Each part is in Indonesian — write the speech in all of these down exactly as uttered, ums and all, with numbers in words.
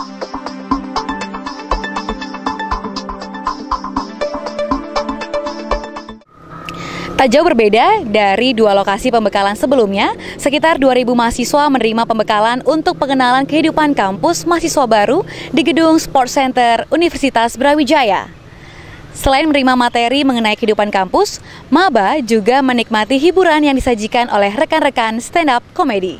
Tak jauh berbeda dari dua lokasi pembekalan sebelumnya, sekitar dua ribu mahasiswa menerima pembekalan untuk pengenalan kehidupan kampus mahasiswa baru di gedung Sport Center Universitas Brawijaya. Selain menerima materi mengenai kehidupan kampus, maba juga menikmati hiburan yang disajikan oleh rekan-rekan stand-up komedi.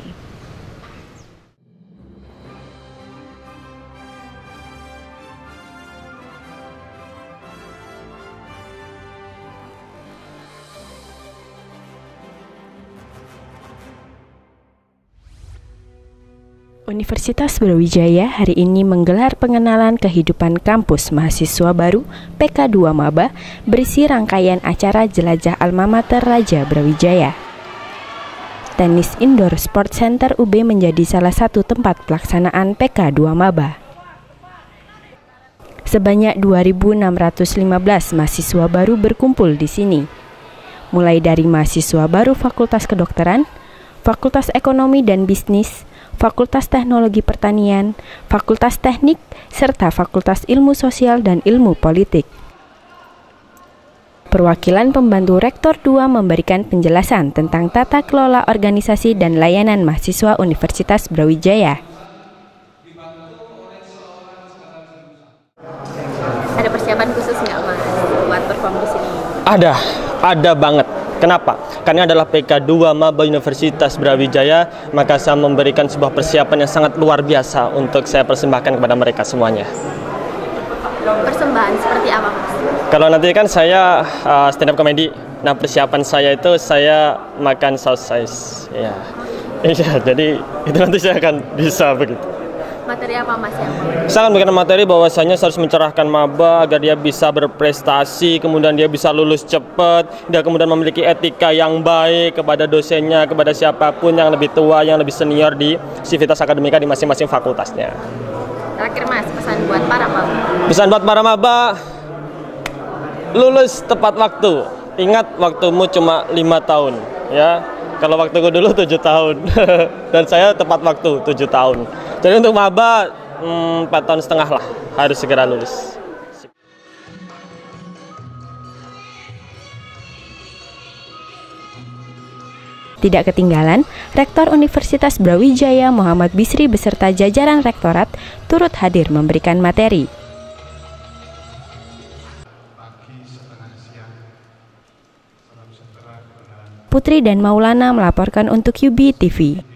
Universitas Brawijaya hari ini menggelar pengenalan kehidupan kampus mahasiswa baru P K dua Maba berisi rangkaian acara jelajah alma mater Raja Brawijaya. Tenis Indoor Sport Center U B menjadi salah satu tempat pelaksanaan P K dua Maba. Sebanyak dua ribu enam ratus lima belas mahasiswa baru berkumpul di sini. Mulai dari mahasiswa baru Fakultas Kedokteran, Fakultas Ekonomi dan Bisnis, Fakultas Teknologi Pertanian, Fakultas Teknik, serta Fakultas Ilmu Sosial dan Ilmu Politik. Perwakilan pembantu Rektor dua memberikan penjelasan tentang tata kelola organisasi dan layanan mahasiswa Universitas Brawijaya. Ada persiapan khusus nggak Mas buat perform di sini? Ada, ada banget. Kenapa? Karena adalah P K dua Maba Universitas Brawijaya, maka saya memberikan sebuah persiapan yang sangat luar biasa untuk saya persembahkan kepada mereka semuanya. Persembahan seperti apa, Mas? Kalau nanti kan saya uh, stand up comedy, nah persiapan saya itu saya makan sausage, ya. Iya, jadi itu nanti saya akan bisa begitu. Materi apa Mas yang mau? Saya akan memberikan materi bahwasanya saya harus mencerahkan maba agar dia bisa berprestasi, kemudian dia bisa lulus cepat, dia kemudian memiliki etika yang baik kepada dosennya, kepada siapapun yang lebih tua, yang lebih senior di sivitas akademika di masing-masing fakultasnya. Terakhir Mas, pesan buat para maba. Pesan buat para maba, lulus tepat waktu. Ingat waktumu cuma lima tahun, ya. Kalau waktuku dulu tujuh tahun, dan saya tepat waktu tujuh tahun. Jadi untuk maba hmm, empat tahun setengah lah harus segera lulus. Tidak ketinggalan, Rektor Universitas Brawijaya Muhammad Bisri beserta jajaran rektorat turut hadir memberikan materi. Putri dan Maulana melaporkan untuk U B T V.